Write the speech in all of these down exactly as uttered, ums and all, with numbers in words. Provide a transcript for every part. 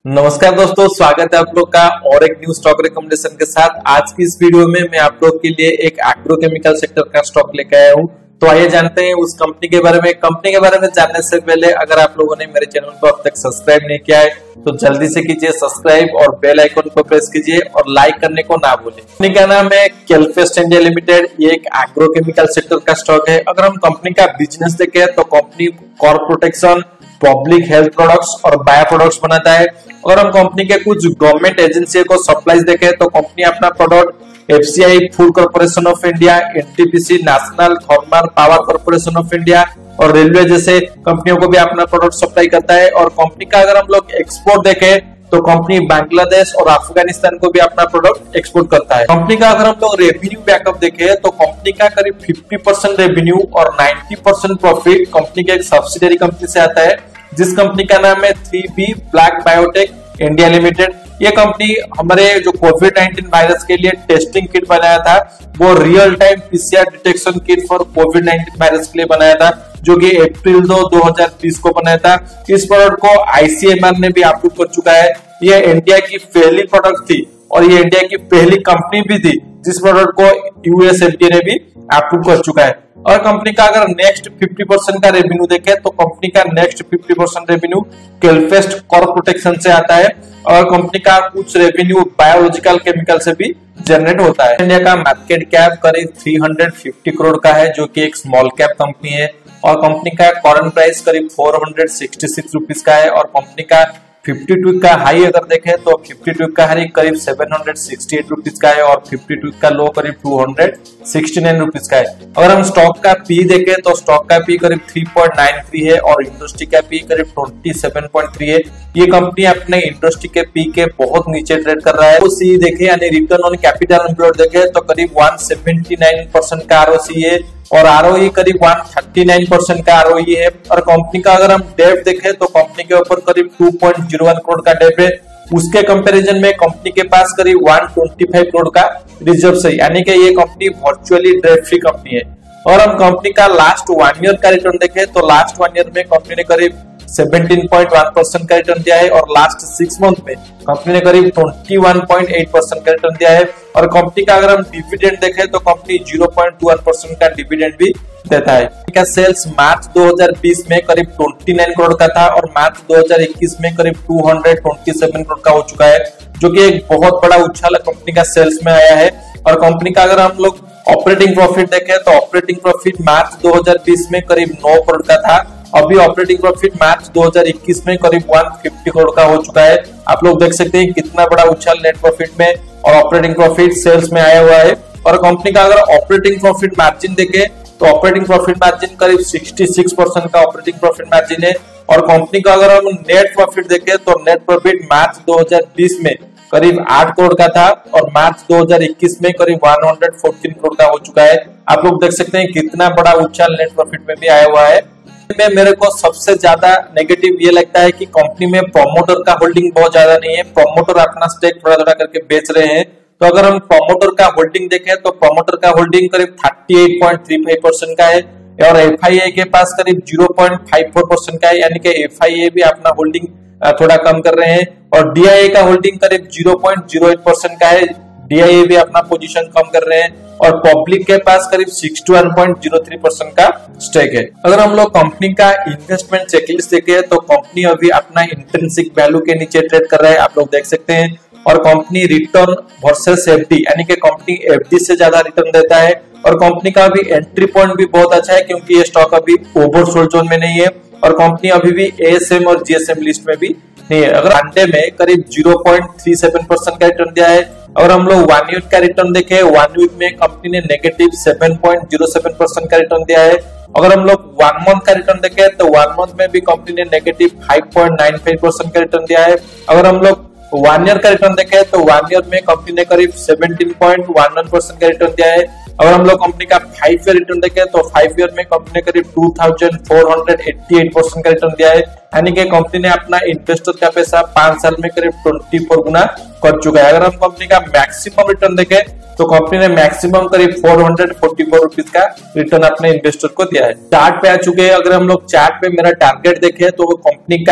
नमस्कार दोस्तों, स्वागत है आप लोग का और एक न्यू स्टॉक रिकमेंडेशन के साथ। आज की इस वीडियो में मैं आप लोग के लिए एक एग्रोकेमिकल सेक्टर का स्टॉक लेकर आया हूं। तो आइए जानते हैं उस कंपनी के बारे में। कंपनी के बारे में जानने से पहले अगर आप लोगों ने मेरे चैनल को अब तक सब्सक्राइब नहीं किया है तो जल्दी से कीजिए सब्सक्राइब और बेल आइकन को प्रेस कीजिए और लाइक करने को ना भूलें। कंपनी का नाम है केलफेस्ट इंडिया लिमिटेड। ये एक एग्रोकेमिकल सेक्टर का स्टॉक है। अगर हम कंपनी का बिजनेस देखें तो company crop protection, public health products और बायो प्रोडक्ट्स बनाता है। अगर हम कंपनी के कुछ गवर्नमेंट एजेंसी को सप्लाईज देखें तो कंपनी अपना product FCI, food corporation of India, NTPC, national thermal power corporation of India और रेलवे जैसे कंपनियों को भी अपना प्रोडक्ट सप्लाई करता है। और कंपनी का अगर हम लोग एक्सपोर्ट देखें तो कंपनी बांग्लादेश और अफगानिस्तान को भी अपना प्रोडक्ट एक्सपोर्ट करता है। कंपनी का अगर हम लोग रेवेन्यू बैकअप देखें तो कंपनी का करीब पचास परसेंट रेवेन्यू और नब्बे परसेंट प्रॉफिट कंपनी के एक सब्सिडियरी कंपनी से आता है, जिस कंपनी का नाम है three B black biotech India limited. ये कंपनी हमारे जो कोविड नाइनटीन वायरस के लिए टेस्टिंग किट बनाया था, वो real time PCR detection kit for covid nineteen virus के लिए बनाया था, जो कि अप्रैल दो दो हजार बीस को बनाया था। इस प्रोडक्ट को आईसीएमआर ने भी अप्रूव कर चुका है। ये इंडिया की पहली प्रोडक्ट थी और ये इंडिया की पहली कंपनी भी थी जिस प्रोडक्ट को यूएस एफडीए ने भी अप्रूव कर चुका है। और कंपनी का अगर नेक्स्ट पचास परसेंट का रेवेन्यू देखें तो कंपनी का नेक्स्ट पचास परसेंट रेवेन्यू केलफेस्ट क्रॉप प्रोटेक्शन से आता है और कंपनी का कुछ रेवेन्यू बायोलॉजिकल केमिकल से भी जनरेट होता है। इंडिया का मार्केट कैप करीब तीन सौ पचास करोड़ का है, जो कि एक स्मॉल कैप कंपनी है। और कंपनी का करंट प्राइस करीब चार सौ छियासठ रुपीस का है और कंपनी का बावन का हाई अगर देखें तो बावन का हाई करीब सात सौ अड़सठ रुपीस का है और बावन का लो करीब दो सौ उनहत्तर रुपीस का है। अगर हम स्टॉक का पी देखें तो स्टॉक का पी करीब तीन पॉइंट नौ तीन है और इंडस्ट्री का पी करीब सत्ताईस पॉइंट तीन है। ये कंपनी अपने इंडस्ट्री के पी के बहुत नीचे ट्रेड कर रहा है। तो सी देखें यानी रिटर्न ऑन कैपिटल एम्प्लॉयड देखें तो करीब एक सौ उन्यासी परसेंट का आरओसी है और आरओई करीब एक सौ उनतालीस परसेंट का आरओई है। और कंपनी का अगर हम डेब्ट देखें तो कंपनी के ऊपर करीब दो पॉइंट शून्य एक करोड़ का डेब्ट है। उसके कंपैरिजन में कंपनी के पास करीब एक सौ पच्चीस करोड़ का रिजर्व है, यानी कि ये कंपनी वर्चुअली डेब्ट फ्री कंपनी है। और हम कंपनी का लास्ट वन ईयर का रिटर्न देखें तो लास्ट वन ईयर में कंपनी ने करीब सत्रह पॉइंट एक परसेंट का रिटर्न दिया है और लास्ट सिक्स मंथ में कंपनी ने करीब इक्कीस पॉइंट आठ परसेंट का रिटर्न दिया है। और कंपनी का अगर हम डिविडेंड देखें तो कंपनी शून्य पॉइंट दो एक परसेंट का डिविडेंड भी देता है। का सेल्स मार्च दो हजार बीस में करीब उनतीस करोड़ का था और मार्च दो हजार इक्कीस में करीब दो सौ सत्ताईस करोड़ का हो चुका है, जो कि एक बहुत बड़ा उछाल कंपनी का सेल्स में आया है। और कंपनी का अगर हम लोग ऑपरेटिंग प्रॉफिट देखें तो ऑपरेटिंग प्रॉफिट मार्च दो हजार बीस में करीब नौ करोड़ का था, अभी ऑपरेटिंग प्रॉफिट मार्च दो हजार इक्कीस में करीब एक सौ पचास करोड़ का हो चुका है। आप लोग देख सकते हैं कितना बड़ा उछाल नेट प्रॉफिट में और ऑपरेटिंग प्रॉफिट सेल्स में आया हुआ है। और कंपनी का अगर ऑपरेटिंग प्रॉफिट मार्जिन देखें तो ऑपरेटिंग प्रॉफिट मार्जिन करीब छियासठ परसेंट का ऑपरेटिंग प्रॉफिट मार्जिन है। और कंपनी का अगर हम नेट प्रॉफिट देखें तो नेट प्रॉफिट मार्च दो हजार बीस में करीब आठ करोड़ का था और मार्च दो हजार इक्कीस में करीब एक सौ चौदह करोड़ का हो चुका है। आप लोग देख सकते हैं कितना बड़ा उछाल नेट प्रॉफिट में भी आया हुआ है। में मेरे को सबसे ज्यादा नेगेटिव ये लगता है कि कंपनी में प्रोमोटर का होल्डिंग बहुत ज्यादा नहीं है। प्रोमोटर अपना स्टेक थोड़ा थोड़ा करके बेच रहे हैं। तो अगर हम प्रोमोटर का होल्डिंग देखें तो प्रोमोटर का होल्डिंग करीब अड़तीस पॉइंट तीन पाँच परसेंट का है और एफआईए के पास करीब शून्य पॉइंट पाँच चार परसेंट का है, यानी कि एफआईए भी अपना होल्डिंग थोड़ा कम कर रहे हैं। और डीआईए का होल्डिंग करीब शून्य पॉइंट शून्य एक परसेंट का है, डीआईए भी अपना पोजीशन कम कर रहे हैं। और पब्लिक के पास करीब इकसठ पॉइंट शून्य तीन परसेंट का स्टेक है। अगर हम लोग कंपनी का इन्वेस्टमेंट चेकलिस्ट देखें तो कंपनी अभी अपना इंट्रिंसिक वैल्यू के नीचे ट्रेड कर रहा है, आप लोग देख सकते हैं। और कंपनी रिटर्न वर्सेस एफडी यानी कि कंपनी एफडी से ज्यादा रिटर्न देता है। और कंपनी का अभी एंट्री पॉइंट भी बहुत अच्छा है क्योंकि ये स्टॉक अभी ओवरसोल्ड जोन में नहीं है और कंपनी अभी भी एएसएम और जीएसएम लिस्ट में भी नहीं है। अगर अंडे में करीब शून्य पॉइंट तीन सात परसेंट का रिटर्न दिया है। अगर हम लोग वन वीक का रिटर्न देखें, वन वीक में कंपनी ने नेगेटिव सात पॉइंट शून्य सात परसेंट का रिटर्न दिया है। अगर हम लोग वन मंथ का रिटर्न देखें तो वन मंथ में भी कंपनी ने नेगेटिव पाँच पॉइंट नौ पाँच परसेंट का रिटर्न दिया है। अगर हम लोग वन ईयर का रिटर्न देखें तो वन ईयर में कंपनी ने करीब सत्रह पॉइंट एक एक परसेंट का रिटर्न दिया है। अगर हम लोग कंपनी का फाइव ईयर रिटर्न देखें तो फाइव ईयर में कंपनी ने करीब दो हज़ार चार सौ अट्ठासी परसेंट का रिटर्न दिया है, यानी कि कंपनी ने अपना इन्वेस्टर का पैसा पांच साल में करीब चौबीस गुना कर चुका है। अगर हम कंपनी का मैक्सिमम रिटर्न देखें तो कंपनी ने मैक्सिमम करीब चार सौ चौवालीस रुपीस का रिटर्न अपने इन्वेस्टर को दिया है। चार्ट पे आ चुके हैं। अगर हम लोग चार्ट पे मेरा टारगेट देखें तो वो कंपनी का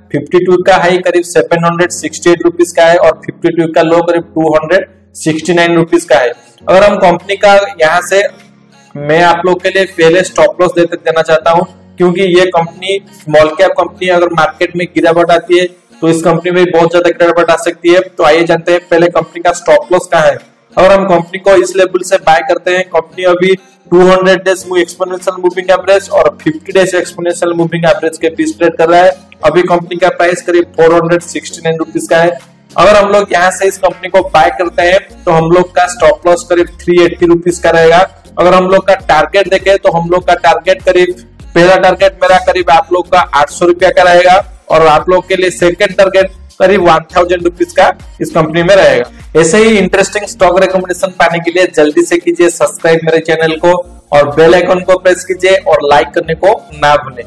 बावन का हाई करीब सात सौ अड़सठ रुपीस का है और बावन का लो करीब दो सौ उनहत्तर रुपीस का है। अगर हम कंपनी का यहाँ से मैं आप लोग के लिए पहले स्टॉप लॉस देते देना चाहता हूँ, क्योंकि ये कंपनी स्मॉल कैप कंपनी अगर मार्केट में गिरावट आती है तो इस कंपनी में बहुत ज्यादा गिरावट आ सकती है। तो आइए जानते हैं पहले कंपनी का स्टॉप लॉस कहाँ है। अगर हम कंपनी को इस लेवल से बाय करते हैं, कंपनी अभी दो सौ डेज एक्सपोनेंशियल मूविंग एवरेज और पचास डेज एक्सपोनेंशियल मूविंग एवरेज के बीच ट्रेड कर रहा है। अभी कंपनी का प्राइस करीब चार सौ उनहत्तर रुपीस का है। अगर हम लोग यहाँ से इस कंपनी को बाय करते हैं तो हम लोग का स्टॉप लॉस करीब तीन सौ अस्सी रुपीस का रहेगा। अगर हम लोग का टारगेट देखें तो हम लोग का टारगेट करीब पहला टारगेट मेरा करीब आप लोग का आठ सौ रुपया का रहेगा और आप लोग के लिए सेकंड टारगेट करीब हजार रुपीस का इस कंपनी में रहेगा। ऐसे ही इंटरेस्टिंग स्टॉक रिकमेंडेशन पाने के लिए जल्दी से कीजिए सब्सक्राइब मेरे चैनल को और बेल आइकन को प्रेस कीजिए और लाइक करने को ना भूलें।